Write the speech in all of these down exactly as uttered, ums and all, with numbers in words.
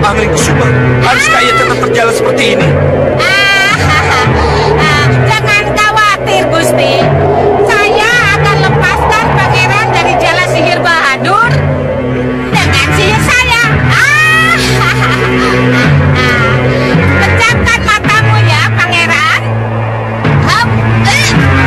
Angling Kusuma, haruskah ia tetap berjalan seperti ini? Ah, ah, jangan khawatir, Gusti. Saya akan lepaskan pangeran dari jala sihir Bahadur dengan sihir saya. Ah, pejamkan matamu ya, pangeran. Hop, eh.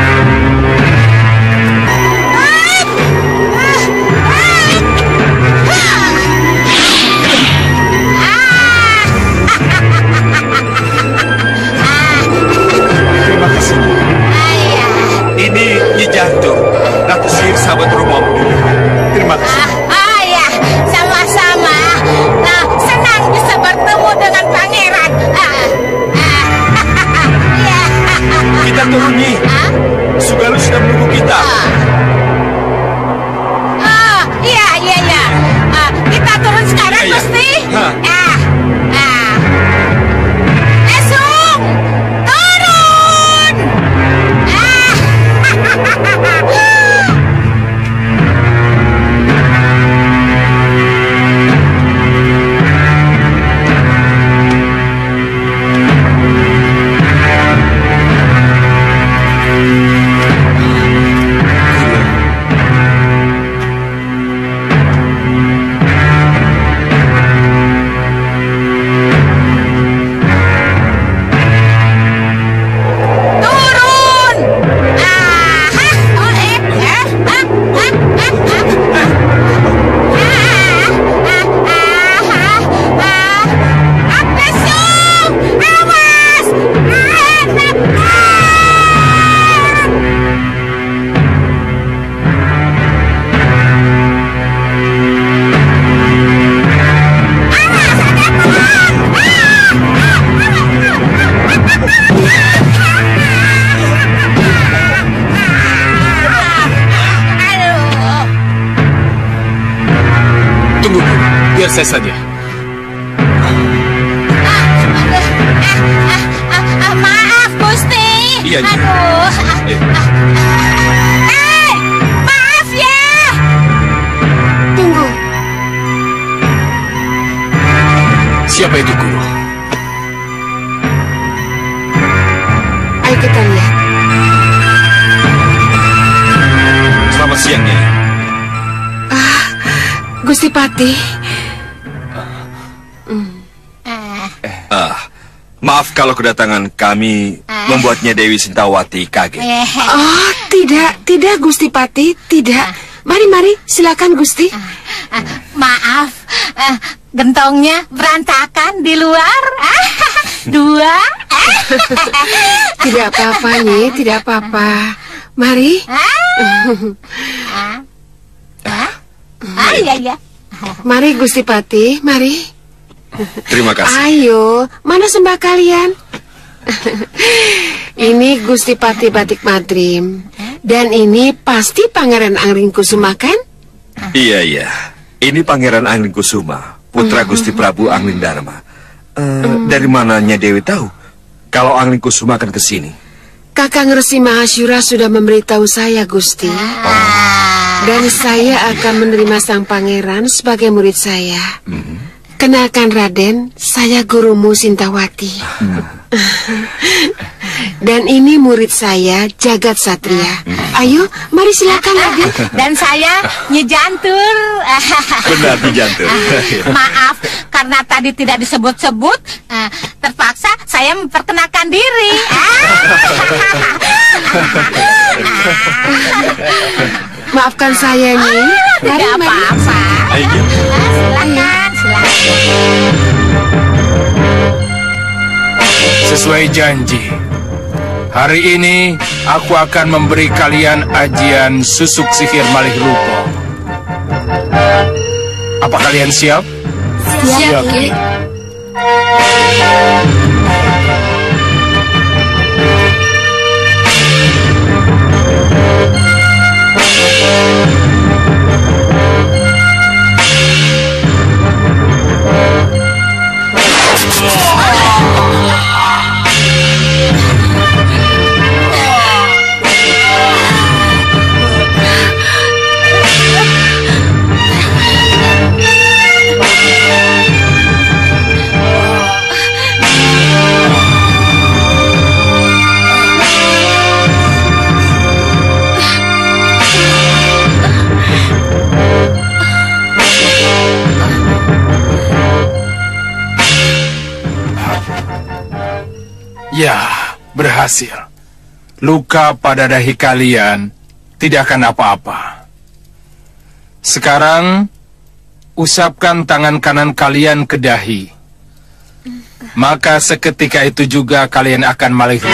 Terima kasih. Ini Nyi Jantur, Ratu Sihir sahabat rumahmu. Terima kasih. Ah, ah ya, sama-sama. Nah, senang bisa bertemu dengan pangeran. Ah, ah, ya. Kita turun, Nyi. Ah? Sugalu sudah menunggu kita. Ah, iya, iya, iya. Ah, kita turun sekarang, Iya, iya. Gusti. Hah. Ah, ah. Esung, turun. Ah, turun. Ah, hah, oh, eh, eh, ah, ah, ah, ah. Tunggu, biar saya saja. Maaf, Gusti. Iya, Nyi. Aduh. Eh. Eh, maaf ya. Tunggu. Siapa itu, Guru? Ayo kita lihat. Selamat siang, Nyai. Gusti Patih. Ah, maaf kalau kedatangan kami membuatnya Dewi Sintawati kaget. Eh, Oh, tidak, tidak Gusti Patih, tidak. Mari, mari, silakan Gusti. ah, maaf, eh, gentongnya berantakan di luar. Ah, dua. Ah, Tidak apa-apa, Nyi, tidak apa-apa. Mari. ah, iya, iya. Mari Gusti Patih, mari. Terima kasih. Ayo, mana sembah kalian? Ini Gusti Patih Batik Madrim. Dan ini pasti Pangeran Angling Kusuma, kan? Iya, iya. Ini Pangeran Angling Kusuma, putra Gusti Prabu Angling Dharma. Eh, Dari mananya Dewi tahu kalau Angling Kusuma akan ke sini? Kakang Resi Mahasyura sudah memberitahu saya, Gusti. Dan saya akan menerima sang pangeran sebagai murid saya. Kenalkan Raden, saya gurumu Sintawati. Dan ini murid saya, Jagat Satria. Ayo, mari silakan Raden. Dan saya Nyi Jantur. Benar, Nyi Jantur. Maaf, karena tadi tidak disebut-sebut, eh, terpaksa saya memperkenalkan diri. Maafkan saya, Nyi. Mari, Tidak mari. apa-apa. Ayo. Ah, silakan, silakan. Sesuai janji, hari ini aku akan memberi kalian ajian susuk sihir malih rupa. Apa kalian siap? Siap, Ki. Ya, berhasil. Luka pada dahi kalian tidak akan apa-apa. Sekarang, usapkan tangan kanan kalian ke dahi. Maka seketika itu juga kalian akan malih.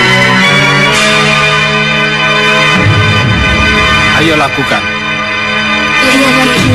Ayo lakukan. Iya, Ki.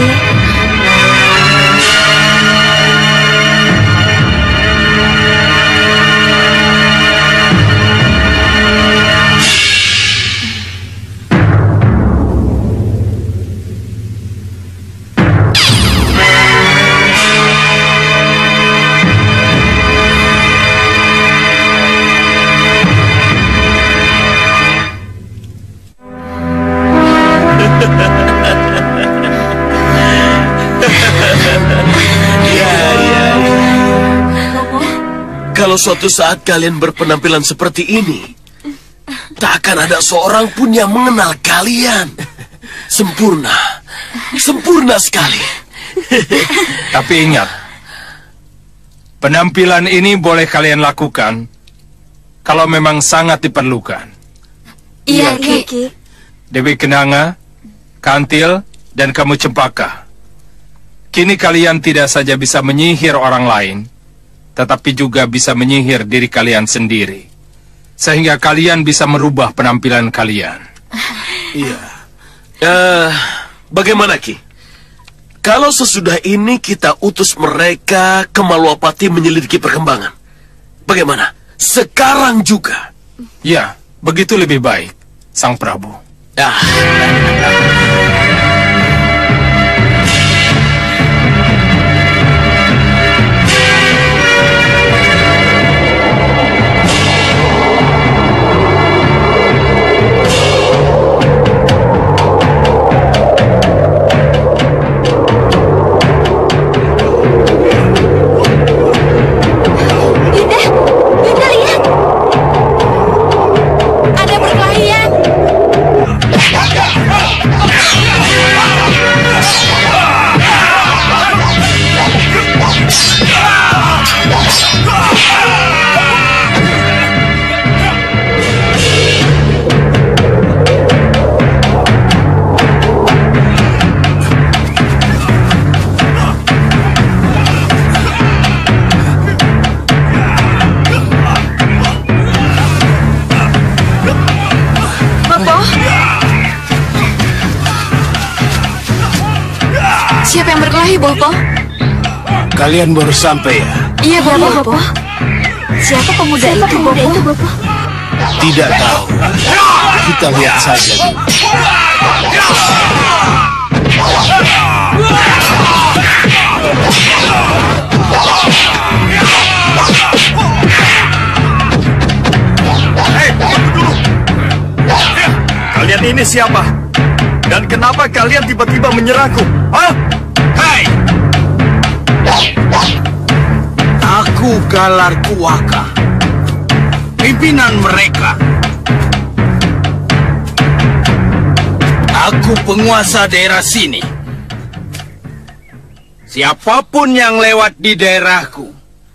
Kalau suatu saat kalian berpenampilan seperti ini, tak akan ada seorang pun yang mengenal kalian. Sempurna, sempurna sekali. Tapi ingat, penampilan ini boleh kalian lakukan kalau memang sangat diperlukan. Iya, Ki. Dewi Kenanga, Kantil, dan kamu Cempaka. Kini kalian tidak saja bisa menyihir orang lain, tetapi juga bisa menyihir diri kalian sendiri. Sehingga kalian bisa merubah penampilan kalian. Iya. Uh, bagaimana, Ki? Kalau sesudah ini kita utus mereka ke Malwapati menyelidiki perkembangan. Bagaimana? Sekarang juga? Ya, begitu lebih baik, Sang Prabu. Ah. Siapa yang berkelahi, Bopo? Kalian baru sampai ya? Iya, Bopo. Bopo. Siapa pemuda Siapa itu, pemuda Bopo? Bopo? Tidak tahu. Kita lihat saja dulu. Hei, tunggu dulu. Kalian ini siapa? Dan kenapa kalian tiba-tiba menyerangku? Hah? Hei! Aku Galar Kuwaka, pimpinan mereka. Aku penguasa daerah sini. Siapapun yang lewat di daerahku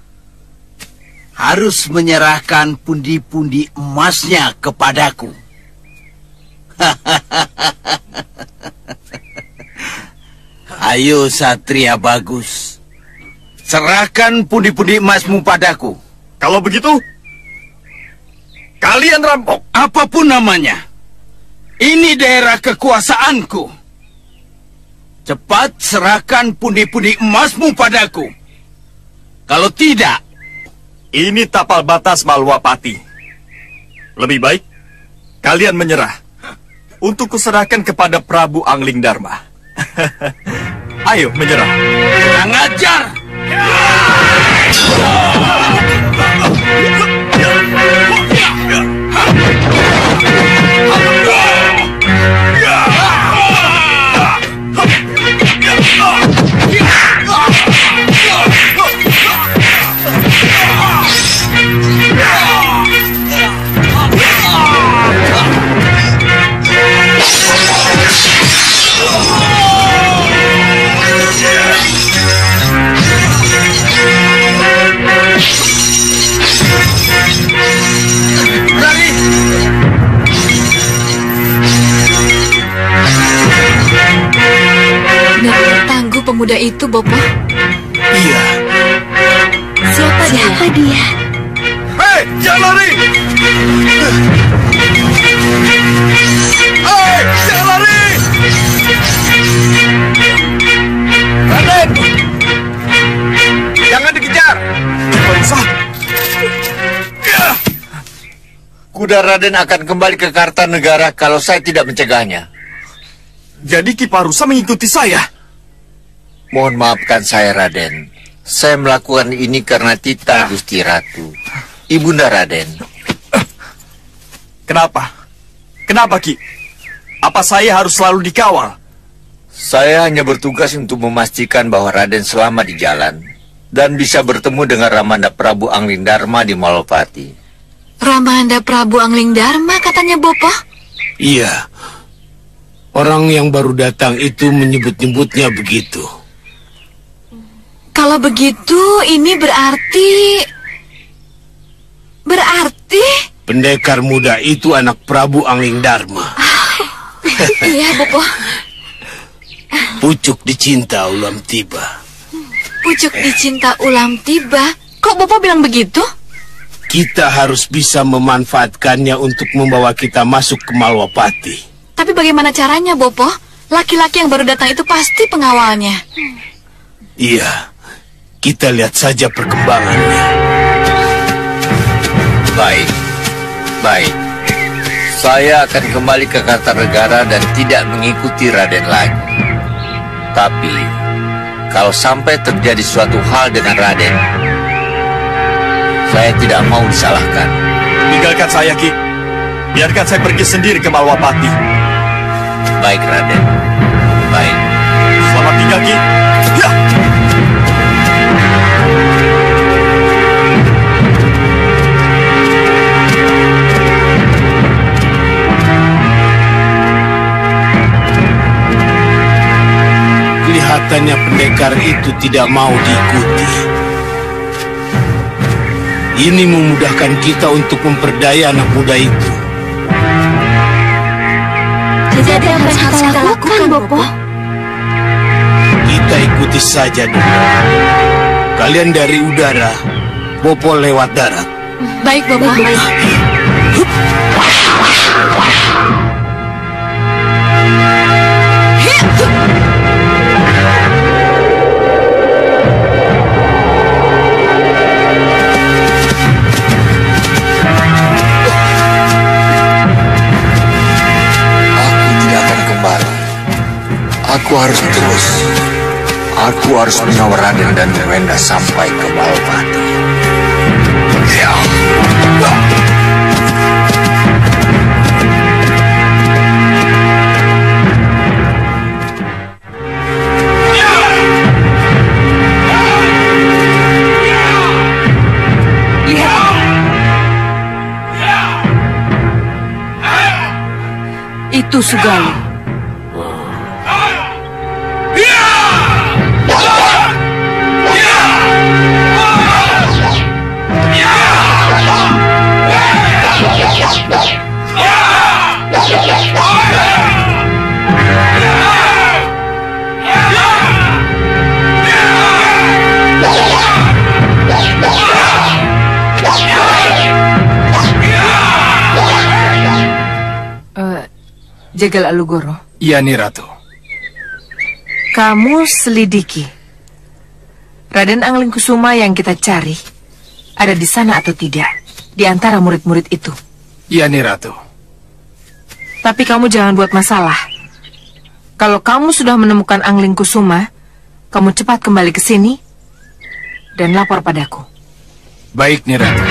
harus menyerahkan pundi-pundi emasnya kepadaku. Ayo Satria Bagus, serahkan pundi-pundi emasmu padaku. Kalau begitu, kalian rampok. Apapun namanya, ini daerah kekuasaanku. Cepat serahkan pundi-pundi emasmu padaku. Kalau tidak, ini tapal batas Malwapati. Lebih baik kalian menyerah untuk kuserahkan kepada Prabu Angling Dharma. Ayo menyerah. Kurang ajar. pemuda itu, Bopo? Iya. Siapa, Siapa dia? dia? Hei, jangan lari! Hei, jangan lari! Raden! Jangan dikejar! Bangsa! Kuda Raden akan kembali ke Kartanegara kalau saya tidak mencegahnya. Jadi Ki Parusa mengikuti saya? Mohon maafkan saya, Raden. Saya melakukan ini karena Tita, Gusti Ratu. Ibunda Raden. Kenapa? Kenapa, Ki? Apa saya harus selalu dikawal? Saya hanya bertugas untuk memastikan bahwa Raden selamat di jalan dan bisa bertemu dengan Ramanda Prabu Anglingdarma di Malopati. Ramanda Prabu Anglingdarma katanya, Bopo? Iya. Orang yang baru datang itu menyebut-nyebutnya begitu. Kalau begitu, ini berarti... Berarti... Pendekar muda itu anak Prabu Anglingdarma. Iya, Bopo. Pucuk dicinta ulam tiba. Pucuk dicinta ulam tiba? Kok Bopo bilang begitu? Kita harus bisa memanfaatkannya untuk membawa kita masuk ke Malwapati. Tapi bagaimana caranya, Bopo? Laki-laki yang baru datang itu pasti pengawalnya. Iya, kita lihat saja perkembangannya. Baik, baik. Saya akan kembali ke Kartanegara dan tidak mengikuti Raden lagi. Tapi, kalau sampai terjadi suatu hal dengan Raden, saya tidak mau disalahkan. Tinggalkan saya, Ki. Biarkan saya pergi sendiri ke Malwapati. Baik, Raden. Baik. Selamat tinggal, Ki. Ya! Kelihatannya pendekar itu tidak mau diikuti. Ini memudahkan kita untuk memperdaya anak muda itu. Jadi apa yang harus kita lakukan, Bopo? Kita ikuti saja dulu. Kalian dari udara, Bopo lewat darat. Baik, Bopo. Baik. Aku harus terus. Aku harus mengawal Raden dan Wenda sampai ke Malwapati. Ya. Itu Sugalu. Jagal Alugoro. Iya, Ni Ratu. Kamu selidiki Raden Anglingkusuma yang kita cari ada di sana atau tidak, di antara murid-murid itu. Iya, Ni Ratu. Tapi kamu jangan buat masalah. Kalau kamu sudah menemukan Anglingkusuma, kamu cepat kembali ke sini dan lapor padaku. Baik, Ni Ratu.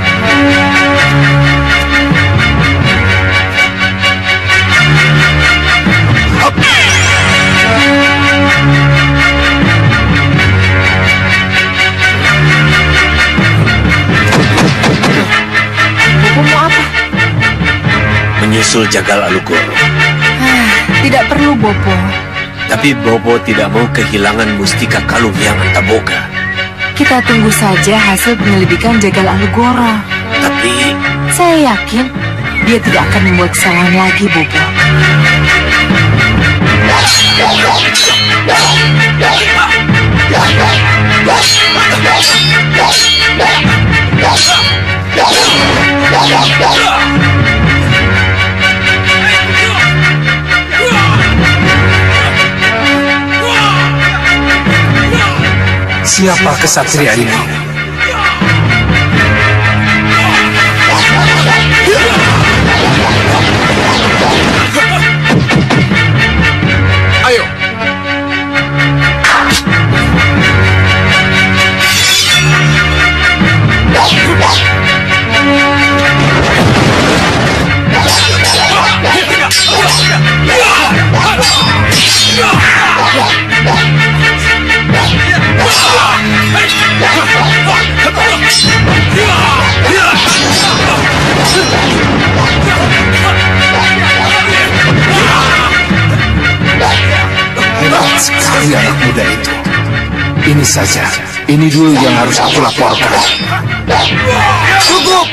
Bopo mau apa? Menyusul Jagal Alugoro. Ah, tidak perlu, Bopo. Tapi Bopo tidak mau kehilangan mustika kalung yang Antaboga. Kita tunggu saja hasil penyelidikan Jagal Alugoro. Tapi saya yakin dia tidak akan membuat kesalahan lagi, Bopo. Siapa kesatria ini? Ayo. Hebat sekali anak muda itu. Ini saja, ini dulu yang harus aku laporkan. Cukup.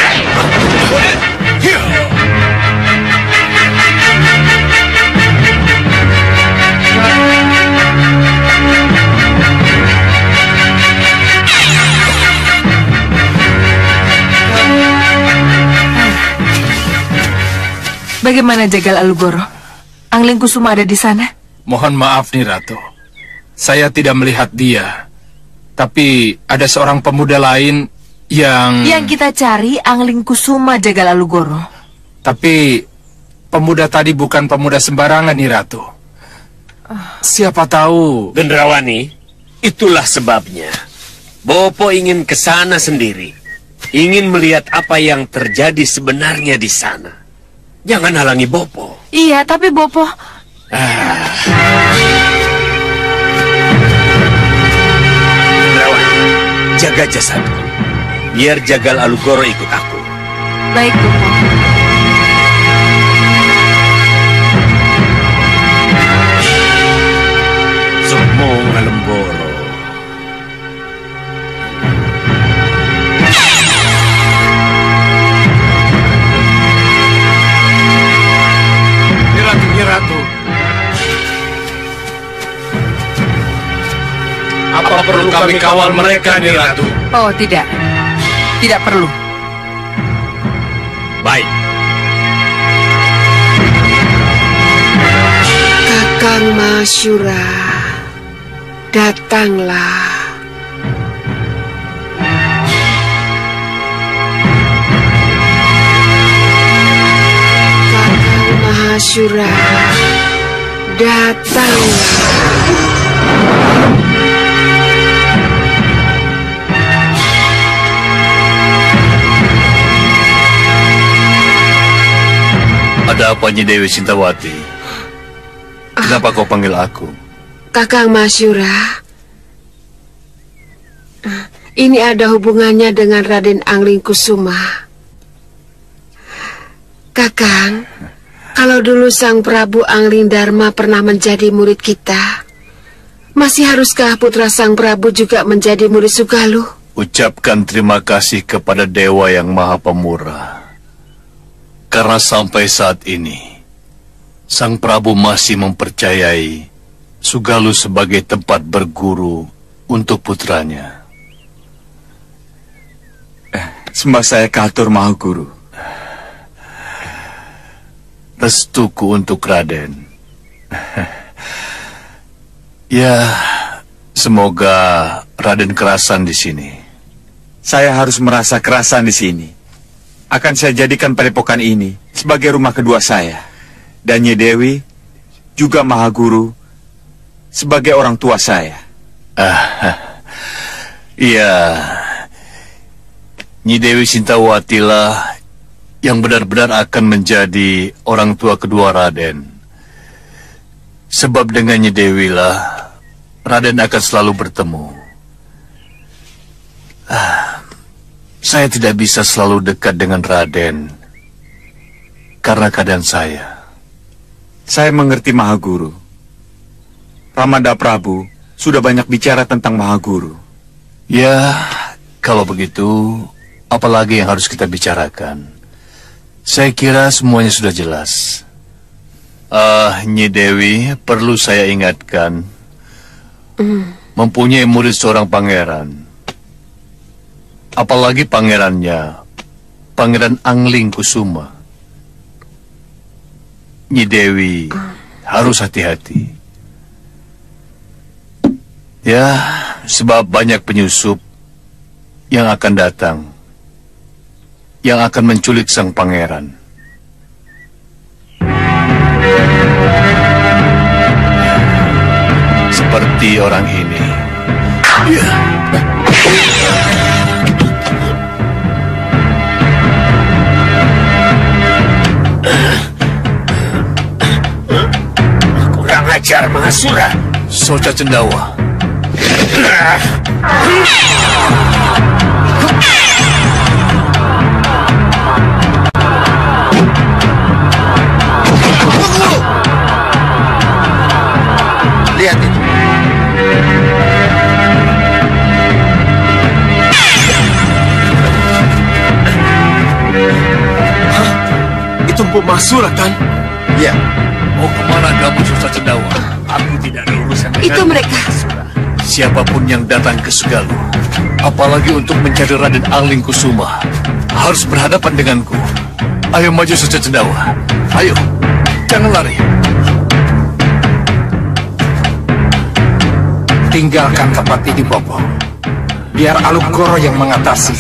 Bagaimana Jagal Alugoro? Angling Kusuma ada di sana? Mohon maaf nih Ratu, saya tidak melihat dia. Tapi ada seorang pemuda lain yang... Yang kita cari Angling Kusuma, Jagal Alugoro. Tapi pemuda tadi bukan pemuda sembarangan nih Ratu. Siapa tahu... Gendrawani, itulah sebabnya Bopo ingin ke sana sendiri. Ingin melihat apa yang terjadi sebenarnya di sana. Jangan halangi Bopo. Iya, tapi Bopo... Ah. Gendrawani, jaga jasadku. Biar Jagal Alugoro ikut aku. Baik, Bopo. Sukmo Ngalemboro. Ratu, Ratu. Apa perlu kami kawal mereka nih Ratu? Oh, tidak. Tidak perlu. Baik. Kakang Masyura, datanglah. Kakang Masyura, datanglah. Ada apa Nyi Dewi Sintawati? Kenapa kau panggil aku? Kakang Masyura, ini ada hubungannya dengan Raden Angling Kusuma. Kakang, kalau dulu Sang Prabu Angling Dharma pernah menjadi murid kita, masih haruskah putra Sang Prabu juga menjadi murid Sugaluh? Ucapkan terima kasih kepada Dewa yang Maha Pemurah. Karena sampai saat ini, Sang Prabu masih mempercayai Sugaluh sebagai tempat berguru untuk putranya. Sembah saya katur Maha Guru. Restuku untuk Raden. Ya, semoga Raden kerasan di sini. Saya harus merasa kerasan di sini. Akan saya jadikan padepokan ini sebagai rumah kedua saya. Dan Nyi Dewi juga Maha Guru sebagai orang tua saya. Ah, iya, Nyi Dewi Sintawati lah yang benar-benar akan menjadi orang tua kedua Raden. Sebab dengan Nyi Dewi lah Raden akan selalu bertemu. Ah, saya tidak bisa selalu dekat dengan Raden karena keadaan saya. Saya mengerti Maha Guru. Ramanda Prabu sudah banyak bicara tentang Maha Guru. Ya, kalau begitu, apalagi yang harus kita bicarakan? Saya kira semuanya sudah jelas. Ah, uh, Nyi Dewi, perlu saya ingatkan, mm. mempunyai murid seorang pangeran. Apalagi pangerannya, Pangeran Angling Kusuma. Nyi Dewi harus hati-hati. Ya, Sebab banyak penyusup yang akan datang, yang akan menculik sang pangeran. Seperti orang ini. Kurang ajar, Mahasura. Soca Cendawa. Lihat itu. Hah? Itu Mpu Mahasura kan? Ya. Mau kemana kamu, Soca Cendawa? Aku tidak ada urusan dengan Itu mereka. Siapapun yang datang ke Segalu, apalagi untuk mencari Raden Angling Kusuma, harus berhadapan denganku. Ayo maju, Soca Cendawa. Ayo, jangan lari. Tinggalkan tempat ini, Bopo. Biar Alugoro yang mengatasi.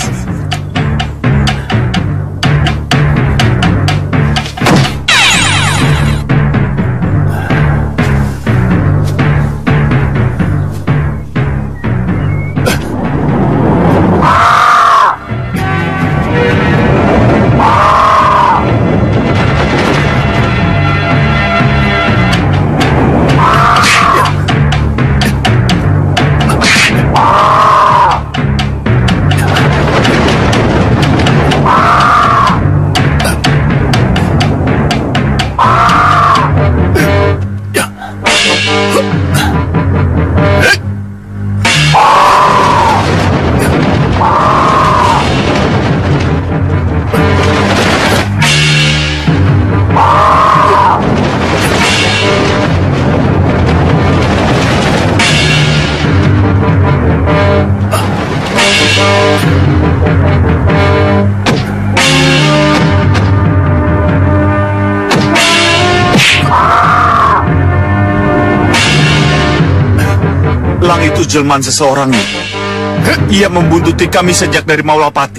Lang itu jelmaan seseorang. Ia membuntuti kami sejak dari Maulapati.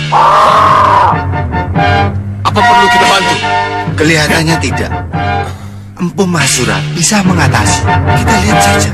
Apa perlu kita bantu? Kelihatannya tidak. Empu Mahasura bisa mengatasi. Kita lihat saja.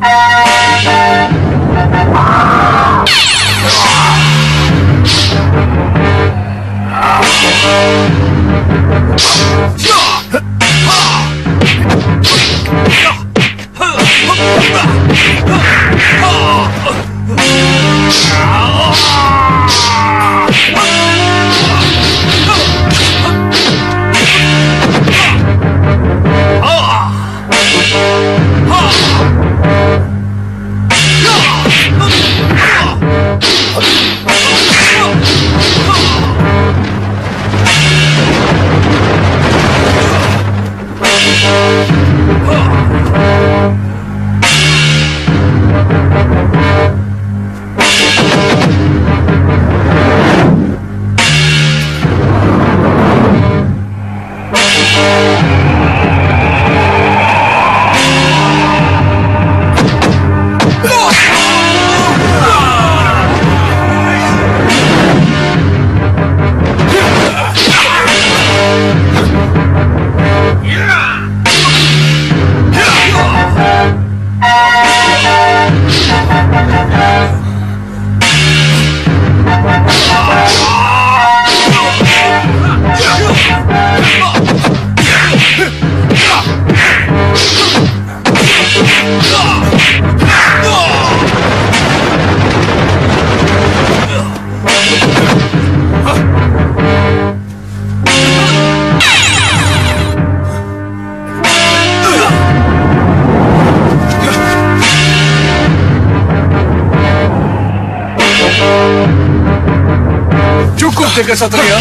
Cukup, Jaga Satria.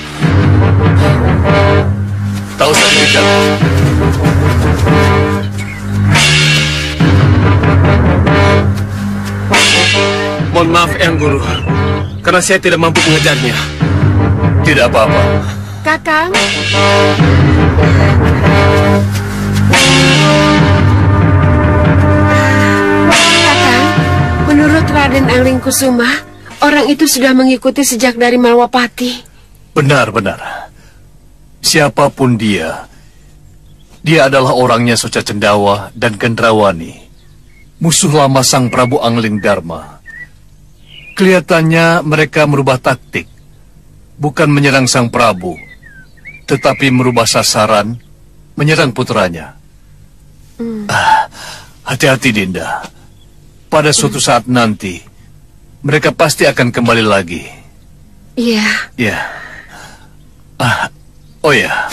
Tahu saya tidak. Mohon maaf, Eyang Guru, karena saya tidak mampu mengejarnya. Tidak apa-apa. Kakang. Kakang, Angling Kusuma, orang itu sudah mengikuti sejak dari Malwapati. Benar, benar. Siapapun dia, dia adalah orangnya Soca Cendawa dan Gendrawani, musuh lama Sang Prabu Angling Dharma. Kelihatannya mereka merubah taktik, bukan menyerang Sang Prabu, tetapi merubah sasaran, menyerang putranya. Hmm. Ah, hati-hati Dinda. Pada suatu saat nanti, mereka pasti akan kembali lagi. Iya. Iya. Ah, oh ya.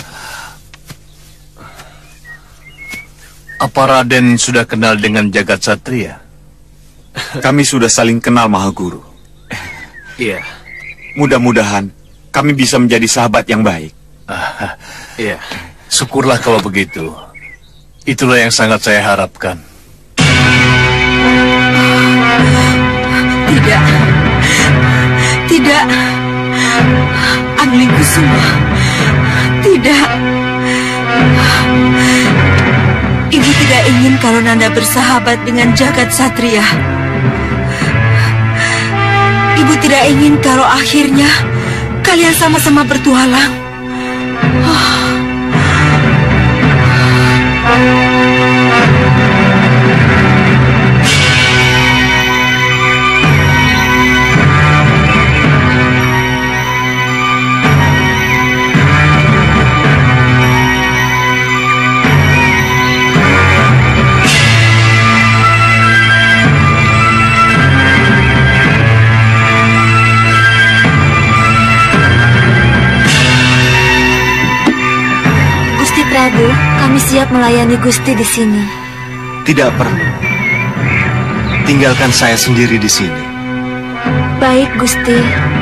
Apa Raden sudah kenal dengan Jagat Satria? Kami sudah saling kenal, Mahaguru. Iya. Mudah-mudahan kami bisa menjadi sahabat yang baik. Ah, iya. Syukurlah kalau begitu. Itulah yang sangat saya harapkan. Tidak. Tidak. Angling Kusuma. Tidak. Ibu tidak ingin kalau Nanda bersahabat dengan Jagat Satria. Ibu tidak ingin kalau akhirnya kalian sama-sama bertualang. Oh. Prabu, kami siap melayani Gusti di sini. Tidak perlu. Tinggalkan saya sendiri di sini. Baik, Gusti.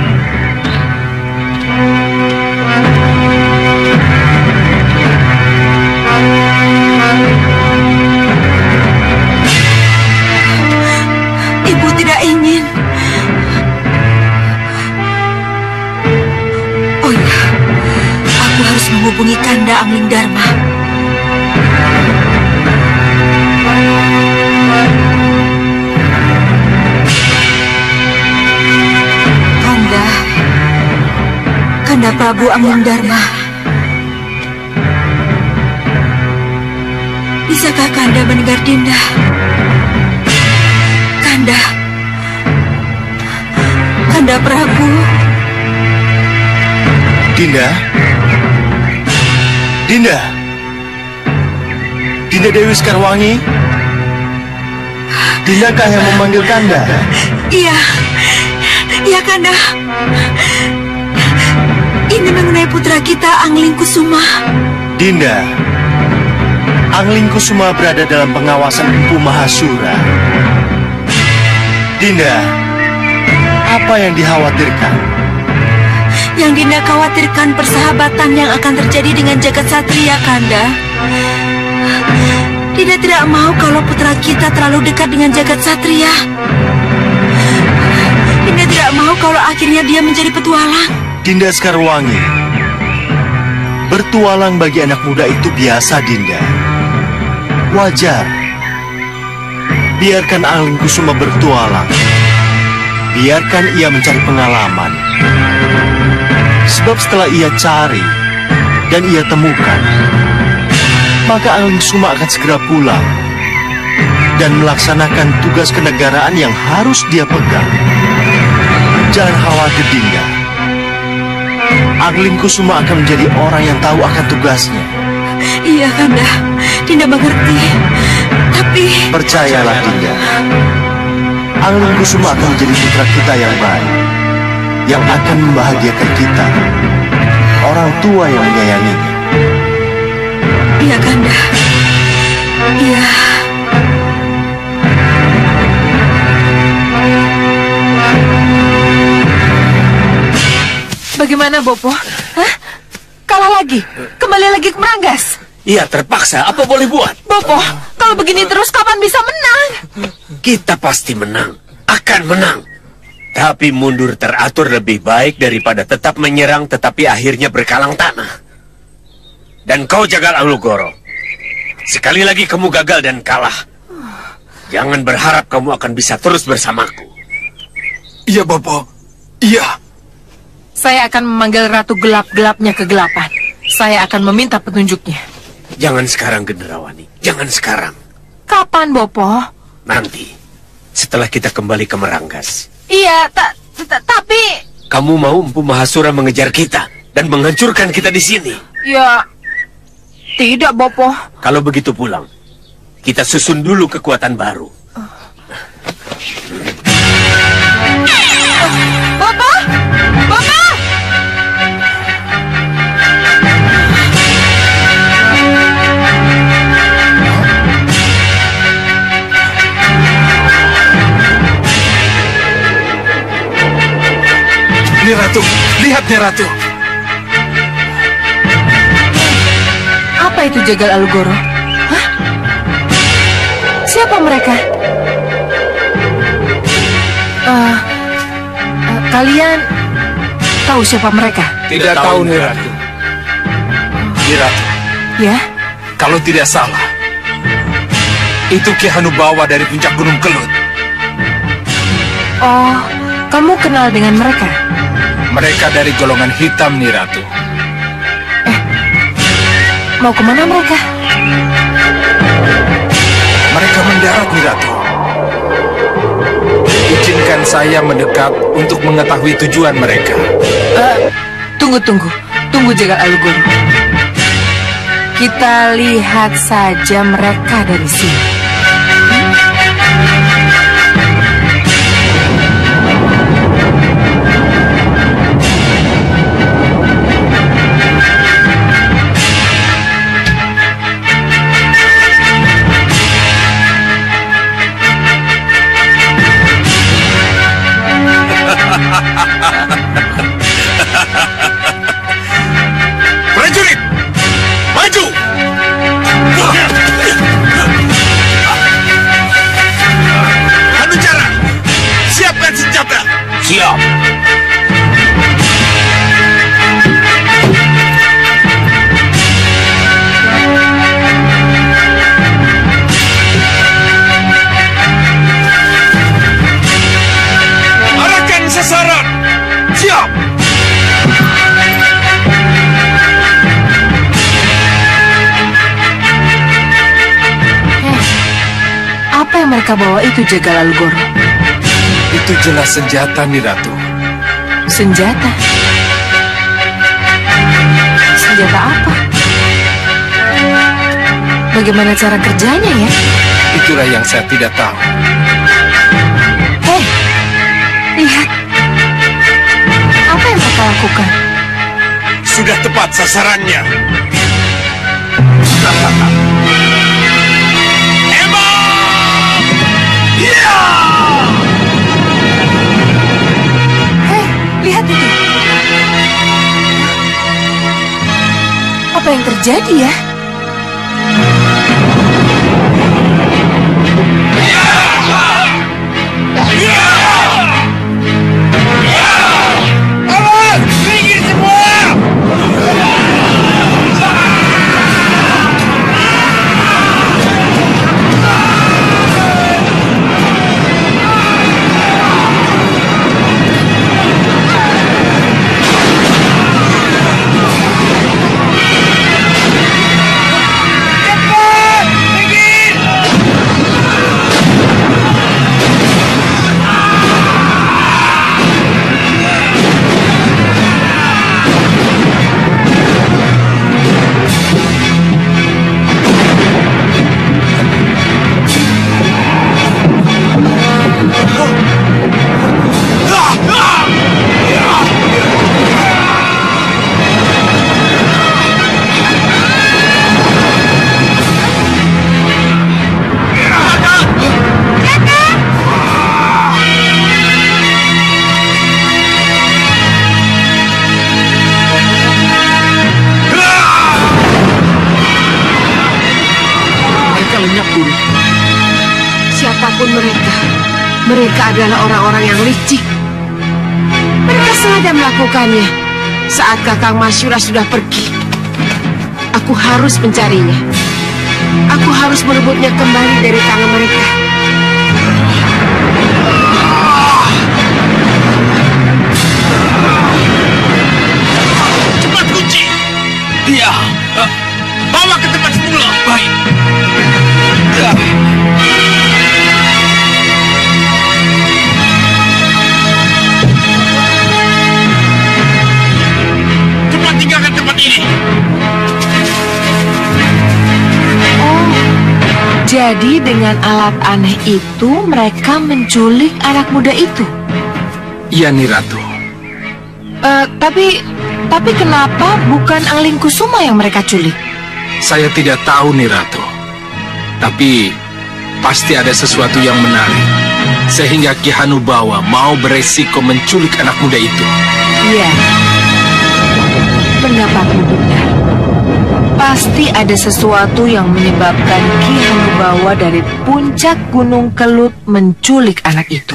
Ibu tidak ingin. Oh ya. Aku harus menghubungi Kanda Angling Dharma. Kanda, Kanda Prabu Angling Dharma. Bisakah Kanda mendengar Dinda? Kanda, Kanda Prabu. Dinda. Dinda. Dinda Dewi Sekarwangi. Dindakah yang memanggil Kanda? Iya. Iya, Kanda. Ini mengenai putra kita, Angling Kusuma. Dinda. Angling Kusuma berada dalam pengawasan Empu Mahasura. Dinda, apa yang dikhawatirkan? Yang Dinda khawatirkan persahabatan yang akan terjadi dengan Jagat Satria, Kanda. Dinda tidak mau kalau putra kita terlalu dekat dengan Jagat Satria. Dinda tidak mau kalau akhirnya dia menjadi petualang. Dinda Sekarwangi, bertualang bagi anak muda itu biasa, Dinda. Wajar. Biarkan Angling Kusuma bertualang. Biarkan ia mencari pengalaman. Sebab setelah ia cari dan ia temukan, maka Angling Kusuma akan segera pulang dan melaksanakan tugas kenegaraan yang harus dia pegang. Jangan khawatir, Dinda. Angling Kusuma akan menjadi orang yang tahu akan tugasnya. Iya, Kanda. Dinda mengerti. Tapi... Percayalah, Dinda. Angling Kusuma akan menjadi putra kita yang baik, yang akan membahagiakan kita, orang tua yang menyayanginya. Iya, Kanda. Iya. Bagaimana, Bopo? Hah? Kalah lagi? Kembali lagi ke Meranggas? Iya, terpaksa. Apa boleh buat? Bopo, kalau begini terus kapan bisa menang? Kita pasti menang. Akan menang. Tapi mundur teratur lebih baik daripada tetap menyerang tetapi akhirnya berkalang tanah. Dan kau Jagal Alugoro. Sekali lagi kamu gagal dan kalah. Jangan berharap kamu akan bisa terus bersamaku. Iya, Bopo. Iya. Saya akan memanggil Ratu Gelap-Gelapnya kegelapan. Saya akan meminta petunjuknya. Jangan sekarang, Gendrawani. Jangan sekarang. Kapan, Bopo? Nanti. Setelah kita kembali ke Meranggas. Iya, ta ta tapi... Kamu mau Empu Mahasura mengejar kita dan menghancurkan kita di sini? Ya, tidak, Bopo. Kalau begitu pulang. Kita susun dulu kekuatan baru. Bopo! Bopo! Nih Ratu, lihat nih Ratu. Apa itu Jagal Alugoro? Hah? Siapa mereka? Uh, uh, kalian tahu siapa mereka? Tidak tahu nih Ratu. Nih Ratu. Ya? Kalau tidak salah, itu Ki Hanubawa dari puncak Gunung Kelut. Oh, kamu kenal dengan mereka? Mereka dari golongan hitam nih Ratu. Eh, mau kemana mereka? Mereka mendarat nih Ratu. Izinkan saya mendekat untuk mengetahui tujuan mereka. Uh, tunggu, tunggu. Tunggu Jagal Alugoro. Kita lihat saja mereka dari sini. Prajurit, maju! Hanucara, siapkan senjata. Siap. Arahkan sasaran. Siap. Apa yang mereka bawa itu Jagal Alugoro? Itu jelas senjata nih Ratu. Senjata? Senjata apa? Bagaimana cara kerjanya ya? Itulah yang saya tidak tahu. Hei, lihat. Apa yang mereka lakukan? Sudah tepat sasarannya. Hei, lihat itu. Apa yang terjadi ya? Awas, minggir semua! Siapapun mereka, mereka adalah orang-orang yang licik. Mereka sengaja melakukannya saat Kakang Masyura sudah pergi. Aku harus mencarinya. Aku harus merebutnya kembali dari tangan mereka. Jadi dengan alat aneh itu mereka menculik anak muda itu? Iya, Nyi Ratu. Uh, tapi, tapi kenapa bukan Angling Kusuma yang mereka culik? Saya tidak tahu, Nyi Ratu. Tapi pasti ada sesuatu yang menarik, sehingga Ki Hanubawa mau beresiko menculik anak muda itu. Iya, pendapatmu benar. Pasti ada sesuatu yang menyebabkan Ki Hanubawa dari puncak Gunung Kelut menculik anak itu.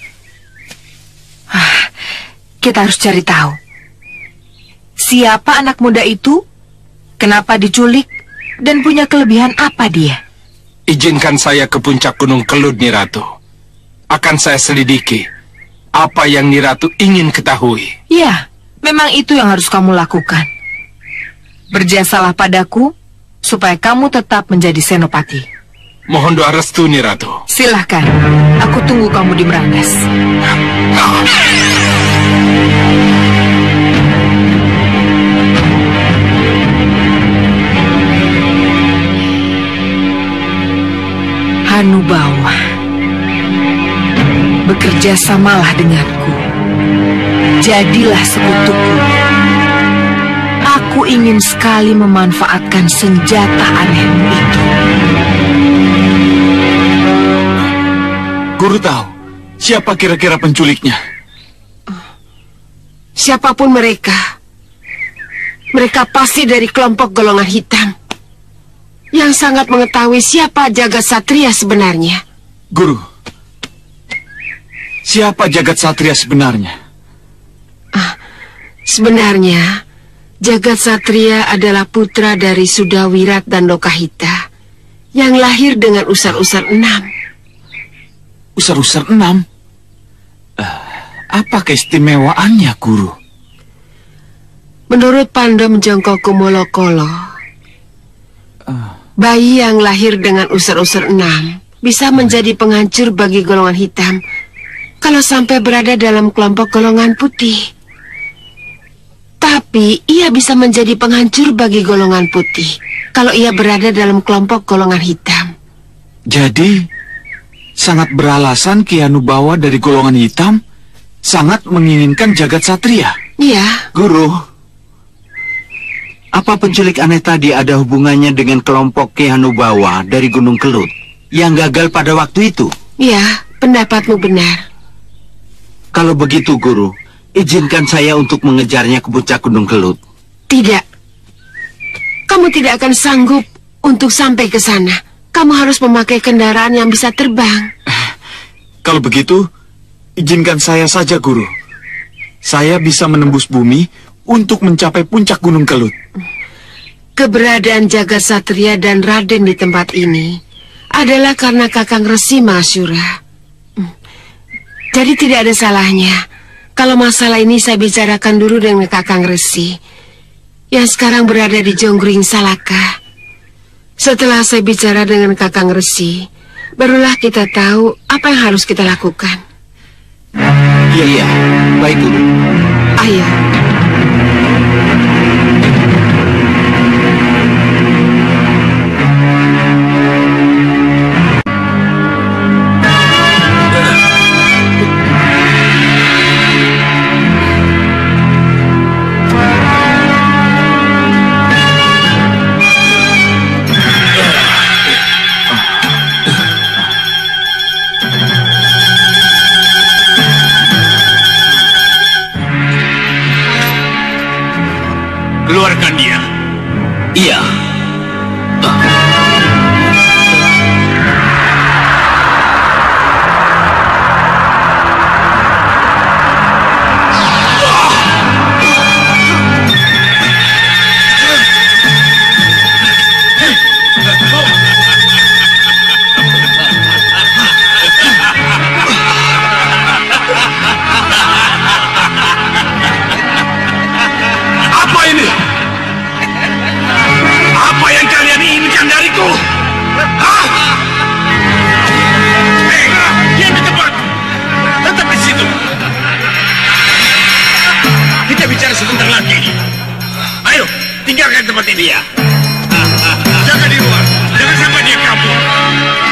Ah, kita harus cari tahu. Siapa anak muda itu? Kenapa diculik? Dan punya kelebihan apa dia? Izinkan saya ke puncak Gunung Kelut, Nyi Ratu. Akan saya selidiki apa yang Nyi Ratu ingin ketahui. Ya, memang itu yang harus kamu lakukan. Berjasalah padaku supaya kamu tetap menjadi senopati. Mohon doa restu, Nyi Ratu. Silahkan, aku tunggu kamu di Merangas. Hanubawa, bekerja samalah denganku. Jadilah sekutuku. Aku ingin sekali memanfaatkan senjata anehmu itu. Guru tahu siapa kira-kira penculiknya? Siapapun mereka, mereka pasti dari kelompok golongan hitam yang sangat mengetahui siapa Jagat Satria sebenarnya. Guru, siapa Jagat Satria sebenarnya? Ah, sebenarnya Jagat Satria adalah putra dari Sudawirat dan Lokahita yang lahir dengan usar-usar enam. Usar-usar enam? Uh, apa keistimewaannya, Guru? Menurut Pandom Jongko Kumolokolo, uh. bayi yang lahir dengan usar-usar enam bisa menjadi penghancur bagi golongan hitam kalau sampai berada dalam kelompok golongan putih. Tapi ia bisa menjadi penghancur bagi golongan putih kalau ia berada dalam kelompok golongan hitam. Jadi, sangat beralasan Ki Hanubawa dari golongan hitam sangat menginginkan Jagat Satria. Iya. Guru, apa penculik aneh tadi ada hubungannya dengan kelompok Ki Hanubawa dari Gunung Kelut yang gagal pada waktu itu? Iya, pendapatmu benar. Kalau begitu, Guru, izinkan saya untuk mengejarnya ke puncak Gunung Kelut. Tidak. Kamu tidak akan sanggup untuk sampai ke sana. Kamu harus memakai kendaraan yang bisa terbang. Kalau begitu, izinkan saya saja, Guru. Saya bisa menembus bumi untuk mencapai puncak Gunung Kelut. Keberadaan Jagat Satria dan Raden di tempat ini adalah karena Kakang Resi Mahasura. Jadi tidak ada salahnya kalau masalah ini saya bicarakan dulu dengan Kakang Resi yang sekarang berada di Jonggring Salaka. Setelah saya bicara dengan Kakang Resi, barulah kita tahu apa yang harus kita lakukan. Iya, iya. Baik, Guru. Ayo. Keluarkan dia. Iya. Sebentar lagi. Ayo, tinggalkan tempat ini ya. Jaga di luar, jangan sampai dia kabur.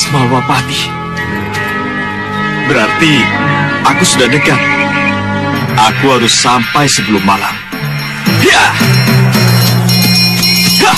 Jelas Malwapati. Berarti aku sudah dekat. Aku harus sampai sebelum malam. Ya! Ha!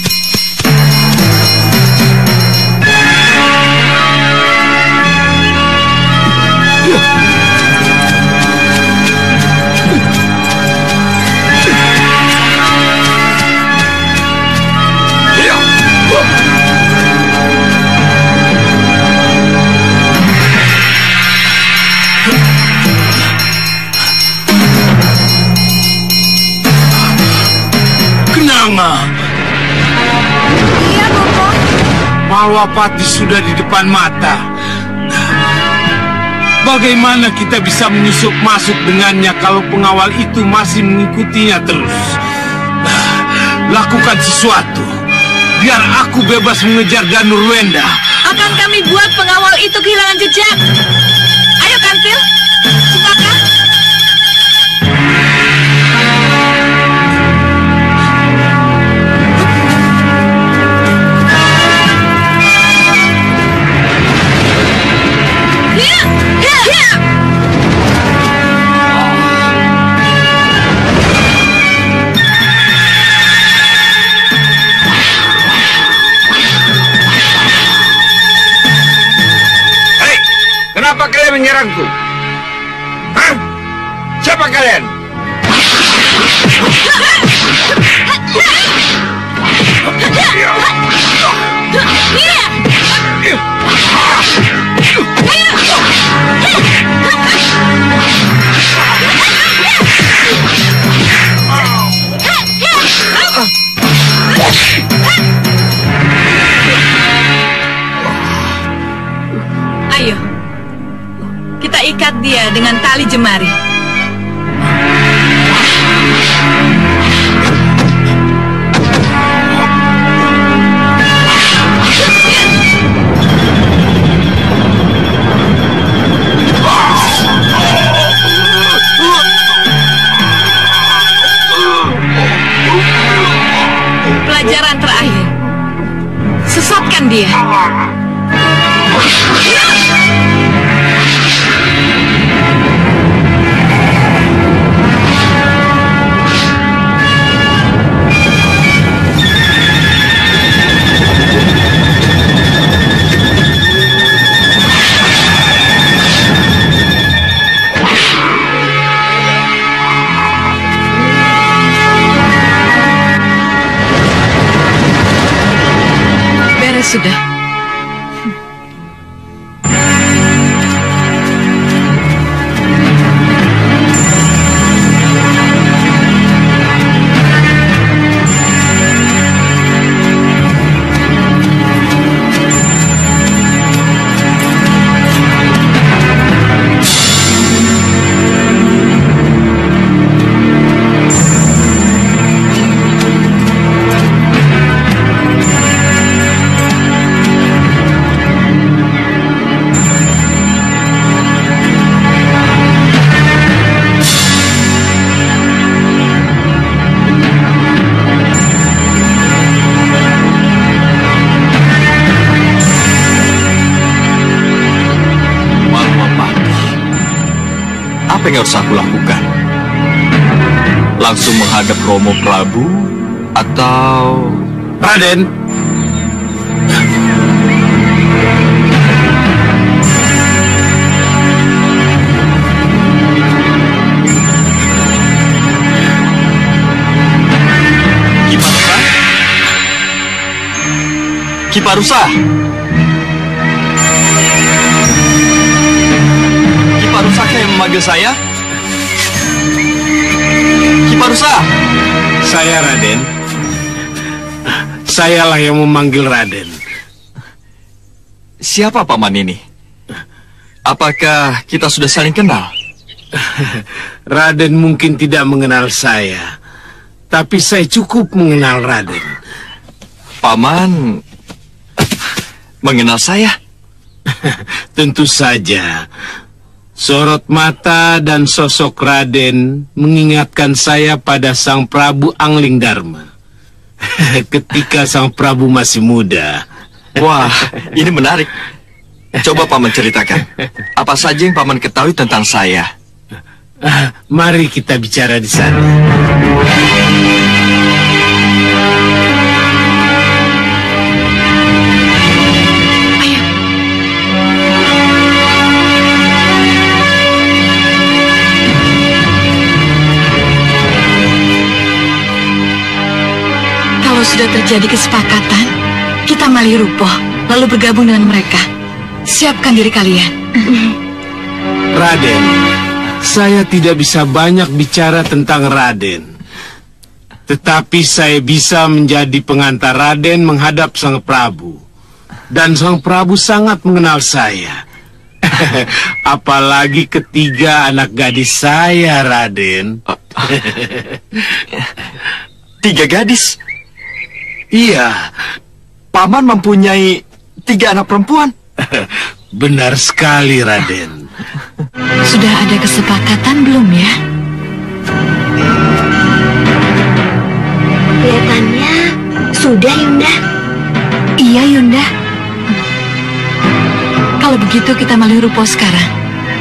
Iya, Bopo. Malwapati sudah di depan mata. Bagaimana kita bisa menyusup masuk dengannya kalau pengawal itu masih mengikutinya terus? Lakukan sesuatu. Biar aku bebas mengejar Ganurwenda. Akan kami buat pengawal itu kehilangan jejak. Ayo, Kantil. Cempaka. Kenapa kalian menyerangku? Hah? Siapa kalian? Ayo, kita ikat dia dengan tali jemari. Pelajaran terakhir, sesatkan dia. Beres sudah. Apa yang harus aku lakukan? Langsung menghadap Romo Prabu atau... Raden, Kiparusa? Kiparusa yang memanggil saya? Kiparusa? saya Raden. Sayalah yang memanggil Raden. Siapa paman ini? Apakah kita sudah saling kenal? Raden mungkin tidak mengenal saya, tapi saya cukup mengenal Raden. Paman mengenal saya? Tentu saja. Sorot mata dan sosok Raden mengingatkan saya pada Sang Prabu Anglingdarma ketika Sang Prabu masih muda. Wah, ini menarik. Coba Paman ceritakan, apa saja yang Paman ketahui tentang saya? Ah, mari kita bicara di sana. Kalau sudah terjadi kesepakatan, kita malih rupoh, lalu bergabung dengan mereka. Siapkan diri kalian. Raden, saya tidak bisa banyak bicara tentang Raden. Tetapi saya bisa menjadi pengantar Raden menghadap Sang Prabu. Dan Sang Prabu sangat mengenal saya. Apalagi ketiga anak gadis saya, Raden. Tiga gadis? Iya. Paman mempunyai tiga anak perempuan? Benar sekali, Raden. Sudah ada kesepakatan belum ya? Kelihatannya sudah, Yunda. Iya, Yunda. Kalau begitu kita malih rupoh sekarang.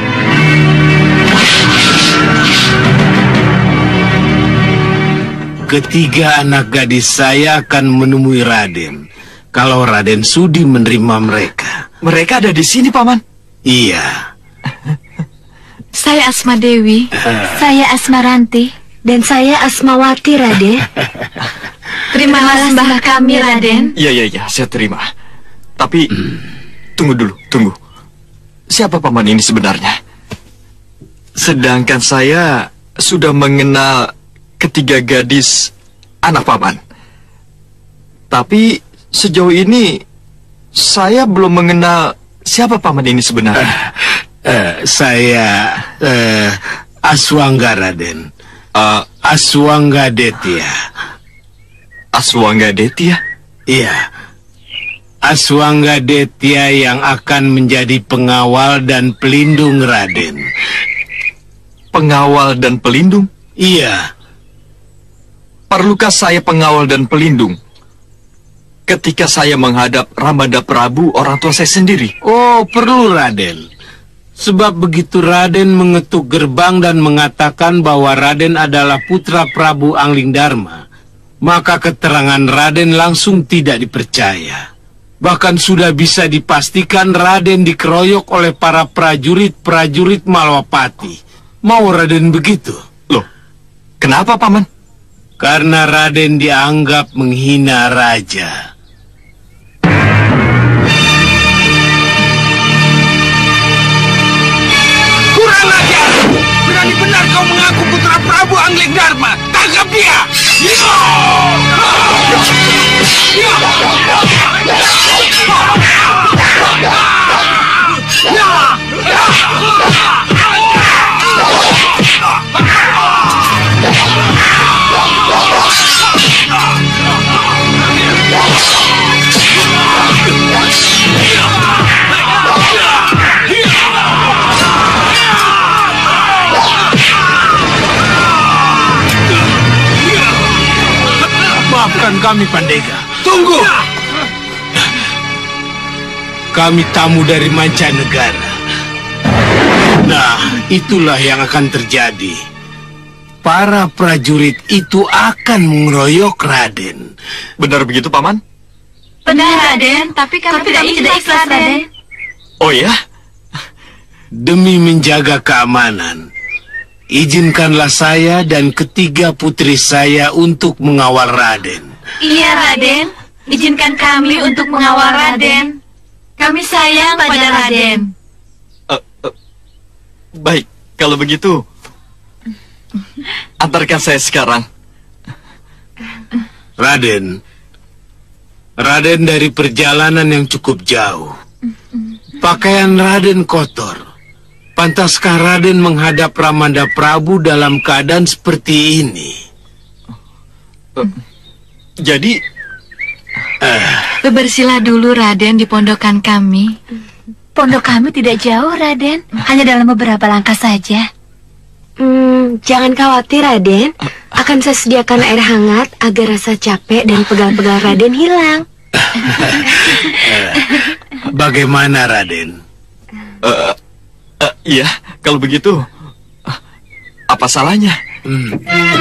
Ketiga anak gadis saya akan menemui Raden. Kalau Raden sudi menerima mereka. Mereka ada di sini, Paman? Iya. Saya Asma Dewi. Saya Asma Ranti. Dan saya Asmawati, Raden. Terimalah sembah kami, Raden. Iya, iya, iya, saya terima. Tapi, tunggu dulu, tunggu. Siapa Paman ini sebenarnya? Sedangkan saya sudah mengenal ketiga gadis anak Paman. Tapi sejauh ini saya belum mengenal siapa Paman ini sebenarnya. Uh, uh, saya uh, Aswangga, Raden. Uh, Aswangga Detya. Aswangga Detya? Iya. Aswangga Detya yang akan menjadi pengawal dan pelindung Raden. Pengawal dan pelindung? Iya. Perlukah saya pengawal dan pelindung ketika saya menghadap Ramada Prabu, orang tua saya sendiri? Oh, perlu, Raden. Sebab begitu Raden mengetuk gerbang dan mengatakan bahwa Raden adalah putra Prabu Anglingdarma, maka keterangan Raden langsung tidak dipercaya. Bahkan sudah bisa dipastikan Raden dikeroyok oleh para prajurit-prajurit Malwapati. Mau Raden begitu? Loh, kenapa, Paman? Karena Raden dianggap menghina raja. Kurang ajar! Berani benar kau mengaku putra Prabu Anglingdarma. Tangkap dia! Maafkan kami, Pandega. Tunggu! Kami tamu dari mancanegara. Nah, itulah yang akan terjadi. Para prajurit itu akan mengeroyok Raden. Benar begitu, Paman? Benar, Raden. Tapi kami, Tapi tidak, kami tidak ikhlas, Raden. Oh ya? Demi menjaga keamanan, izinkanlah saya dan ketiga putri saya untuk mengawal Raden. Iya, Raden. Izinkan kami untuk mengawal Raden. Kami sayang pada Raden. Uh, uh, baik, kalau begitu, antarkan saya sekarang. Raden, Raden dari perjalanan yang cukup jauh. Pakaian Raden kotor. Pantaskah Raden menghadap Ramanda Prabu dalam keadaan seperti ini? Uh, jadi, uh. bebersihlah dulu, Raden, di pondokan kami. Pondok kami tidak jauh, Raden. Hanya dalam beberapa langkah saja. Hmm, jangan khawatir, Raden. Akan saya sediakan air hangat agar rasa capek dan pegal-pegal Raden hilang. Bagaimana, Raden? Uh, uh, iya, kalau begitu, uh, apa salahnya? Hmm.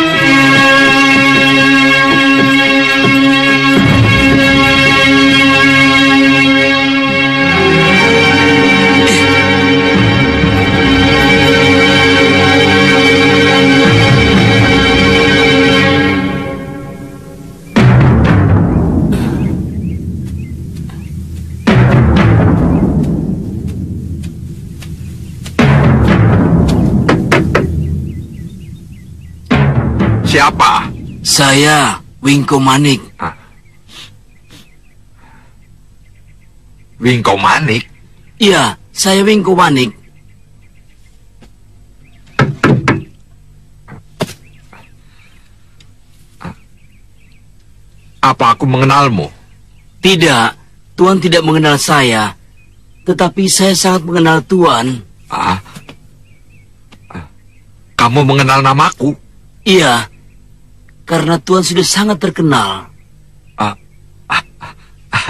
Siapa? Saya, Wingko Manik. Hah? Wingko Manik? Iya, saya Wingko Manik. Apa aku mengenalmu? Tidak, Tuan tidak mengenal saya. Tetapi saya sangat mengenal Tuan. Ah? Kamu mengenal namaku? Iya. Karena Tuan sudah sangat terkenal. Ah, ah, ah,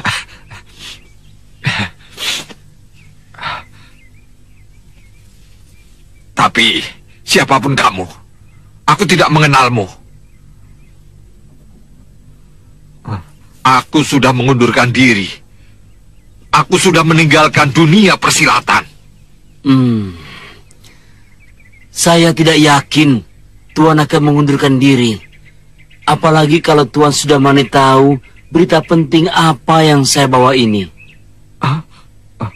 ah. Tapi siapapun kamu, aku tidak mengenalmu. Aku sudah mengundurkan diri. Aku sudah meninggalkan dunia persilatan. Hmm. Saya tidak yakin Tuan akan mengundurkan diri. Apalagi kalau Tuan sudah mana tahu berita penting apa yang saya bawa ini. Ah? Ah.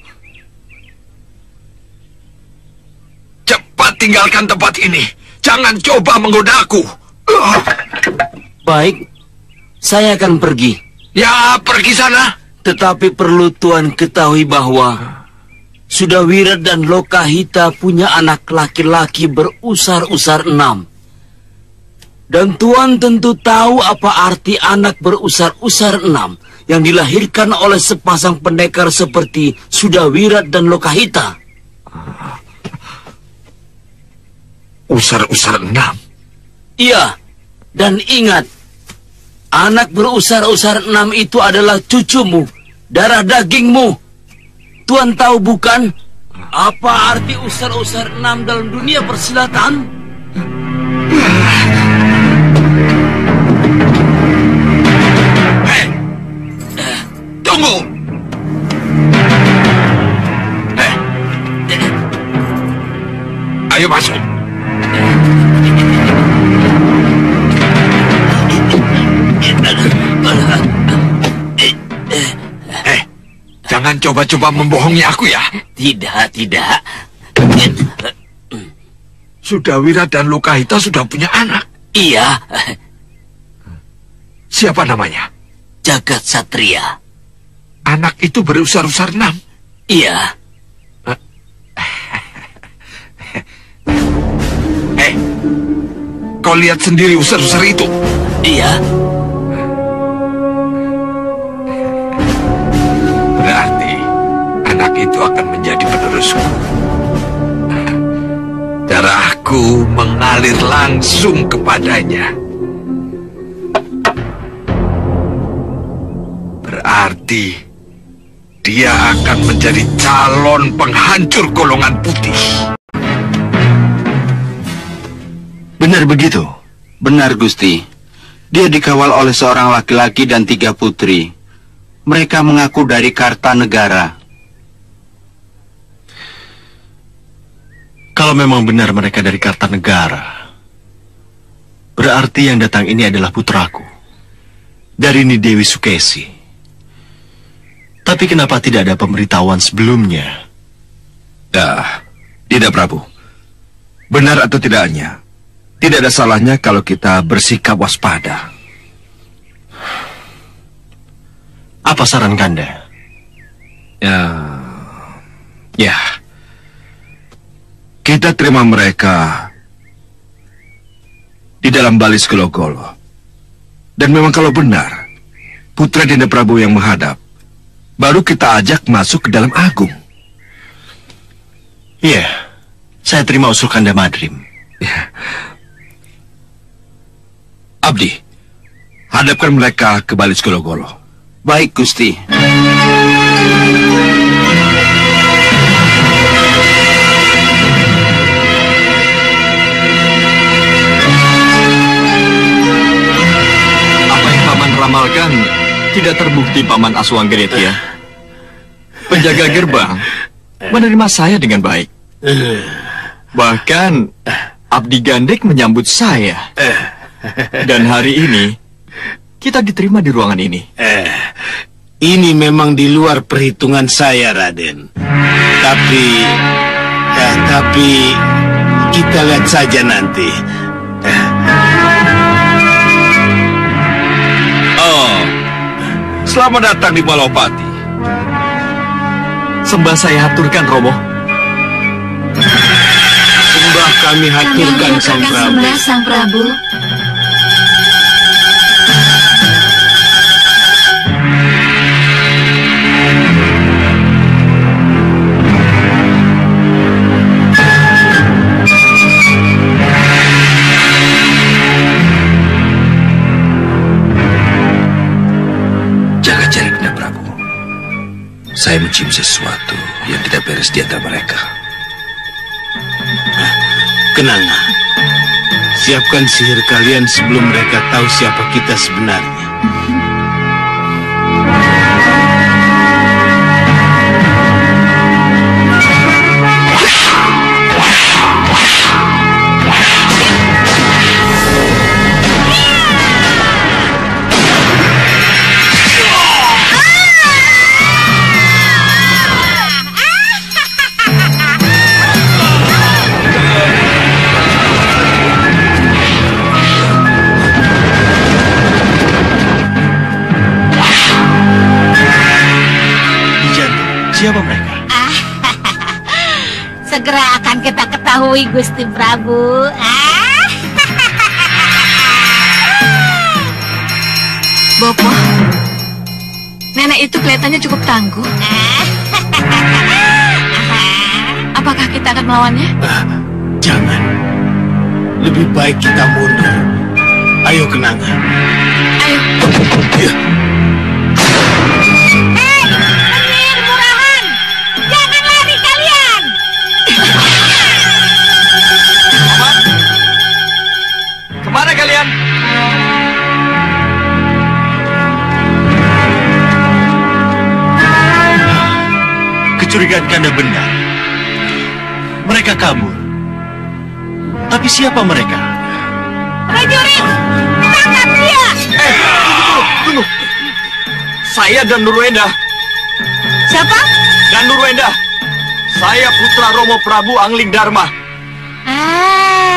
Cepat tinggalkan tempat ini. Jangan coba menggoda aku. Uh. Baik, saya akan pergi. Ya, pergi sana. Tetapi perlu Tuan ketahui bahwa Sudawirat dan Lokahita punya anak laki-laki berusar-usar enam. Dan Tuan tentu tahu apa arti anak berusar-usar enam yang dilahirkan oleh sepasang pendekar seperti Sudawirat dan Lokahita. Usar-usar enam? Iya, dan ingat, anak berusar-usar enam itu adalah cucumu, darah dagingmu. Tuan tahu bukan apa arti usar-usar enam dalam dunia persilatan? Hei, tunggu. Hei, ayo masuk. Eh, jangan coba-coba membohongi aku ya. Tidak, tidak. Sudawirat dan Lokahita sudah punya anak. Iya. Siapa namanya? Jagat Satria. Anak itu berusar-usar enam? Iya. Eh, kau lihat sendiri usar-usar itu? Iya. Berarti anak itu akan menjadi penerusku. Darahku mengalir langsung kepadanya. Berarti dia akan menjadi calon penghancur golongan putih. Benar begitu? Benar, Gusti. Dia dikawal oleh seorang laki-laki dan tiga putri. Mereka mengaku dari Kartanegara. Kalau memang benar mereka dari Kartanegara, berarti yang datang ini adalah putraku, dari Dewi Sukesi. Tapi kenapa tidak ada pemberitahuan sebelumnya? Ya, tidak, Prabu. Benar atau tidaknya, tidak ada salahnya kalau kita bersikap waspada. Apa saran Kanda? Ya, ya. Kita terima mereka di dalam balis Golo-Golo. Dan memang kalau benar, putra Dinda Prabu yang menghadap, baru kita ajak masuk ke dalam agung. Iya, saya terima usul Kanda Madrim. Ya. Abdi, hadapkan mereka ke balis Golo-Golo. Baik, Gusti. Apa yang Paman ramalkan tidak terbukti, Paman Aswanggeretya. Penjaga gerbang menerima saya dengan baik. Bahkan Abdi Gandek menyambut saya. Dan hari ini kita diterima di ruangan ini. Eh, ini memang di luar perhitungan saya, Raden. Tapi, eh, tapi kita lihat saja nanti. Eh. Oh, selamat datang di Balopati. Sembah saya haturkan, Romo. Sembah kami haturkan, Sang Prabu. Sembah, Sang Prabu. Jaga jarak, Nanda Prabu. Saya mencium sesuatu yang tidak beres di antara mereka. Kenanga, siapkan sihir kalian sebelum mereka tahu siapa kita sebenarnya. Siapa mereka? Segera akan kita ketahui, Gusti Prabu. Ah. Bopo, nenek itu kelihatannya cukup tangguh. Apakah kita akan melawannya? Ah, jangan. Lebih baik kita mundur. Ayo, Kenanga. Ayo. Ya. Kemana kalian? Kecurigaan Kanda benar. Mereka kabur. Tapi siapa mereka? Prajurit, tangkap dia! Eh, tunggu, tunggu. Saya dan Nurwenda. Siapa? Dan Nurwenda. Saya putra Romo Prabu Angling Dharma. Ah.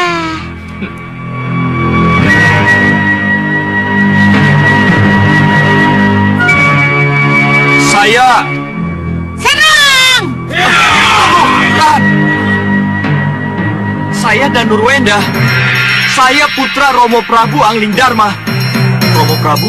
Saya Serang! Saya dan Nurwenda. Saya putra Romo Prabu Angling Dharma. Romo Prabu?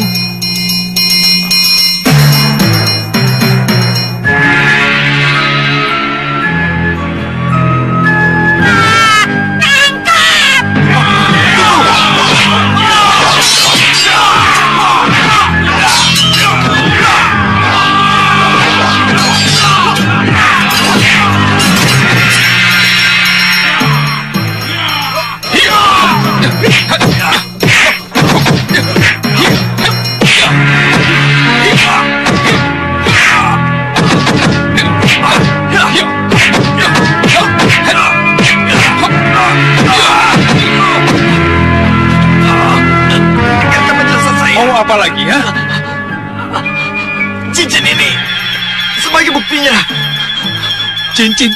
Apa lagi ya? Cincin ini sebagai buktinya. Cincin.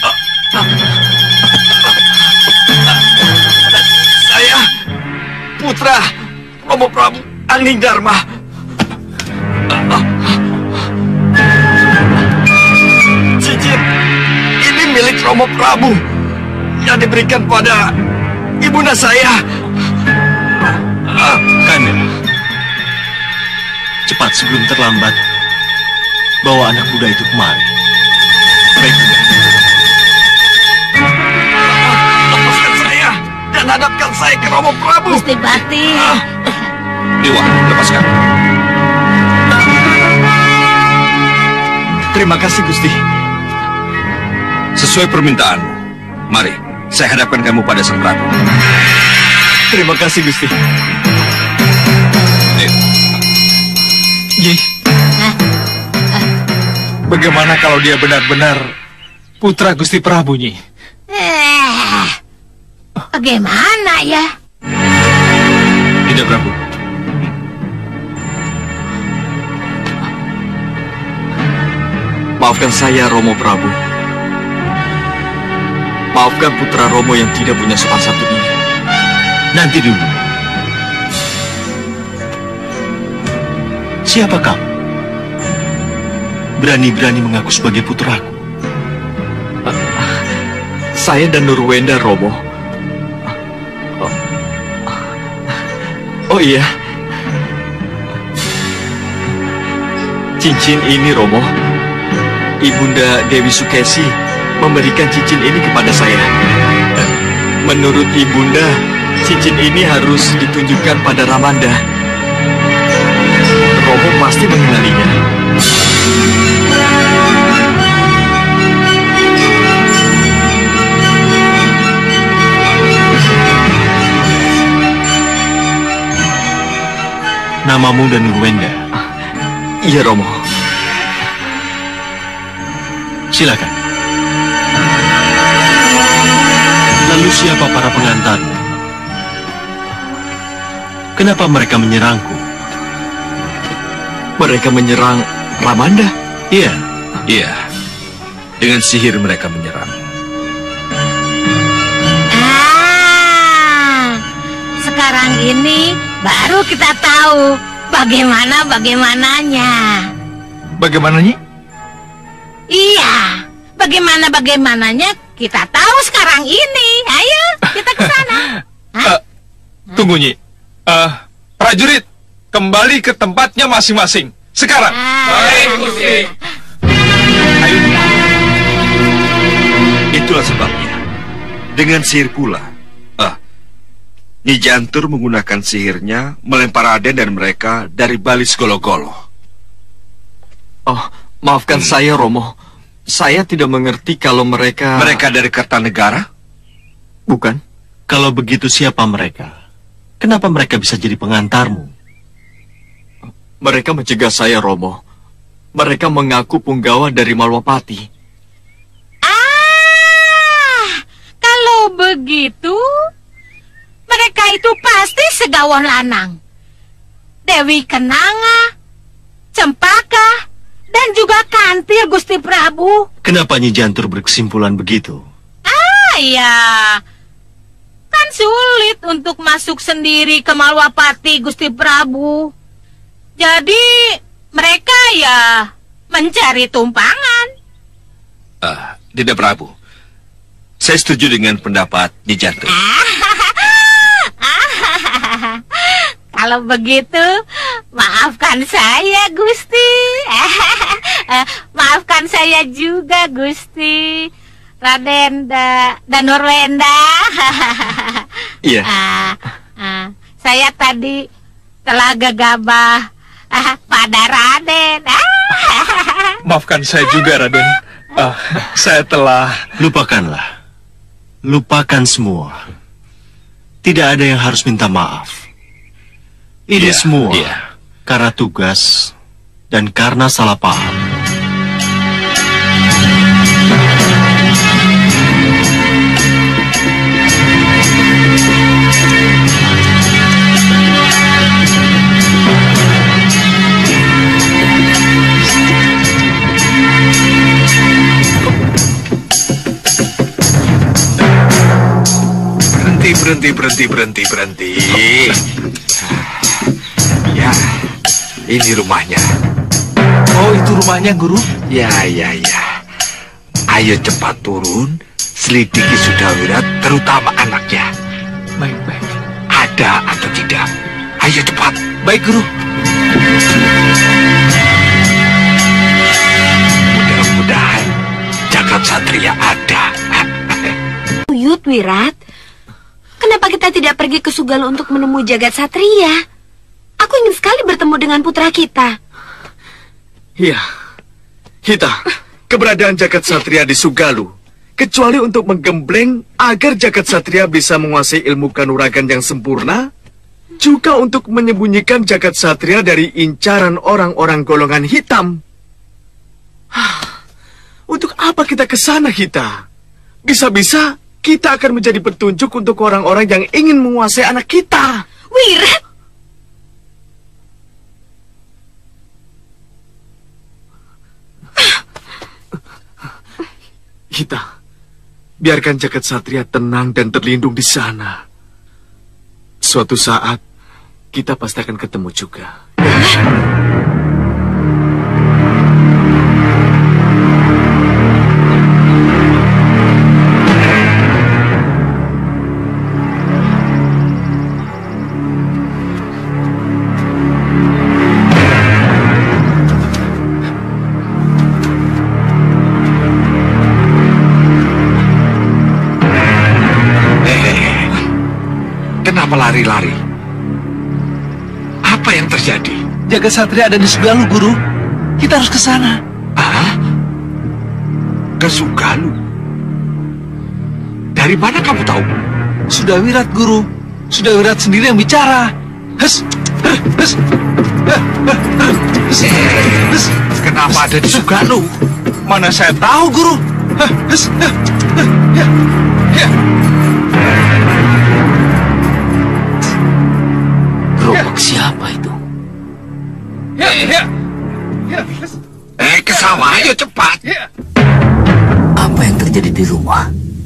Saya putra Romo Prabu Angling Dharma. Cincin ini milik Romo Prabu yang diberikan pada ibunda saya. Kanda, cepat sebelum terlambat, bawa anak muda itu kemari. Baik, lepaskan saya dan hadapkan saya ke Romo Prabu. Gusti Bati. Dewa, lepaskan. Terima kasih, Gusti. Sesuai permintaanmu. Mari, saya hadapkan kamu pada Sang Prabu. Terima kasih, Gusti. Nyi, bagaimana kalau dia benar-benar putra Gusti Prabu, Nyi? Eh, bagaimana ya? Tidak, Prabu. Maafkan saya, Romo Prabu. Maafkan putra Romo yang tidak punya sopan santun ini. Nanti dulu. Siapa kamu? Berani-berani mengaku sebagai putraku. Saya dan Nurwenda, Romo. Oh iya. Cincin ini, Romo. Ibunda Dewi Sukesi memberikan cincin ini kepada saya. Menurut Ibunda, cincin ini harus ditunjukkan pada Ramanda. Romo pasti mengenalinya. Namamu dan Nurwenda? Iya, Romo. Silakan. Lalu siapa para pengantarmu? Kenapa mereka menyerangku? Mereka menyerang Ramanda? Iya. Iya. Dengan sihir mereka menyerang. Ah, sekarang ini baru kita tahu bagaimana bagaimananya. Bagaimana, Nyi? Iya, bagaimana bagaimananya kita tahu sekarang ini. Ayo, kita ke sana. Uh, tunggu, Nyi. Uh, prajurit, kembali ke tempatnya masing-masing. Sekarang. Baik, Gusti. Ayo. Itulah sebabnya. Dengan sihir pula. Ah, Nyi Jantur menggunakan sihirnya melempar Raden dan mereka dari balik Golo-Golo. Oh, maafkan hmm. saya, Romo. Saya tidak mengerti kalau mereka... Mereka dari Kertanegara? Bukan. Kalau begitu siapa mereka? Kenapa mereka bisa jadi pengantarmu? Mereka mencegah saya, Romo. Mereka mengaku punggawa dari Malwapati. Ah, kalau begitu, mereka itu pasti segawon lanang. Dewi Kenanga, Cempaka, dan juga Kantil, Gusti Prabu. Kenapa Nyi Jantur berkesimpulan begitu? Ah, ya. Kan sulit untuk masuk sendiri ke Malwapati, Gusti Prabu. Jadi, mereka ya mencari tumpangan. Ah, tidak, Prabu. Saya setuju dengan pendapat Nyi Jantur. Kalau begitu, maafkan saya, Gusti. Maafkan saya juga, Gusti. Raden da, dan Nurwenda. Iya. uh, uh, saya tadi telah gegabah uh, pada Raden. Maafkan saya juga, Raden. Uh, saya telah... Lupakanlah. Lupakan semua. Tidak ada yang harus minta maaf. Ini yeah, semua yeah. karena tugas dan karena salah paham. Berhenti, berhenti, berhenti, berhenti, berhenti. Ya, ini rumahnya. Oh, itu rumahnya, Guru? Ya, ya, ya. Ayo cepat turun, selidiki Sudawirat, terutama anaknya. Baik, baik. Ada atau tidak? Ayo cepat. Baik, Guru. Mudah-mudahan Jagat Satria ada. Uyut, Wirat. Kenapa kita tidak pergi ke Sugalo untuk menemui Jagat Satria? Aku ingin sekali bertemu dengan putra kita. Iya, Hita, keberadaan jagat satria di Sugalu, kecuali untuk menggembleng agar jagat satria bisa menguasai ilmu kanuragan yang sempurna, juga untuk menyembunyikan jagat satria dari incaran orang-orang golongan hitam. Untuk apa kita ke sana, Hita? Bisa-bisa kita akan menjadi petunjuk untuk orang-orang yang ingin menguasai anak kita. Wirat! Hita, biarkan jagat satria tenang dan terlindung di sana. Suatu saat, kita pasti akan ketemu juga. Kenapa lari-lari? Apa yang terjadi? Jagat satria ada di Sugalu, Guru. Kita harus ke sana. Ah? Ke Sugalu? Dari mana kamu tahu? Sudah Wirat, Guru. Sudah Wirat sendiri yang bicara. Hes, hes, hes, hes. Kenapa ada di Sugalu? Mana saya tahu, Guru. Hes, ya, ya. Gerobak siapa itu? Ya, ya. Eh, ke sawah, ayo cepat. Apa yang terjadi di rumah?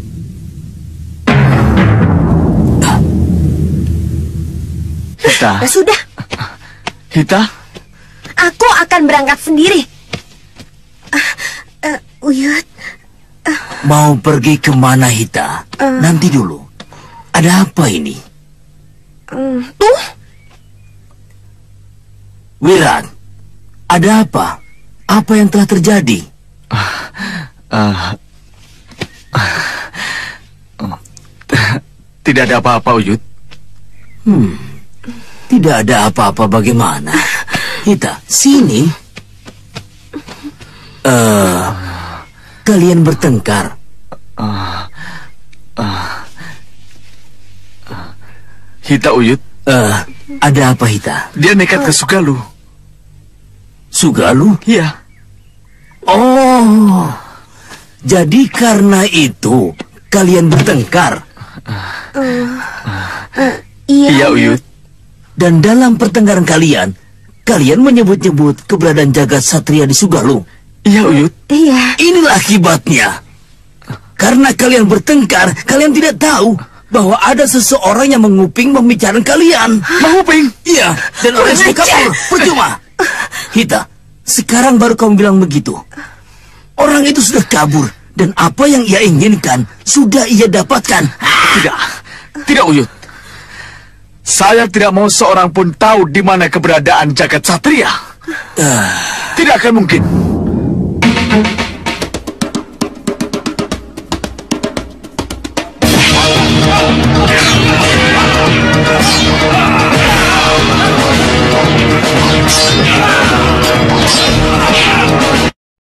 Hita. Sudah. Hita? Aku akan berangkat sendiri. Uh, uh, Uyut. Uh. Mau pergi kemana, Hita? Uh. Nanti dulu. Ada apa ini? Uh, tuh. Wirat, ada apa? Apa yang telah terjadi? Uh, uh, tidak ada apa-apa, Uyut. Hmm, tidak ada apa-apa bagaimana? Hita, sini. Uh, kalian bertengkar. Uh, uh, uh, Hita, Uyut. Uh, ada apa, Hita? Dia nekat ke Sugalu. Sugalu? Iya. Oh, jadi karena itu kalian bertengkar? Uh, uh, iya, iya, Uyut. Dan dalam pertengkaran kalian, kalian menyebut-nyebut keberadaan jagat satria di Sugalu? Iya, Uyut. Iya. Inilah akibatnya. Karena kalian bertengkar, kalian tidak tahu bahwa ada seseorang yang menguping pembicaraan kalian. Menguping? Iya, dan orang itu kabur. Percuma. Hita, sekarang baru kamu bilang begitu. Orang itu sudah kabur, dan apa yang ia inginkan sudah ia dapatkan. Tidak, tidak, Uyut. Saya tidak mau seorang pun tahu di mana keberadaan jagat satria. Uh. Tidak akan mungkin.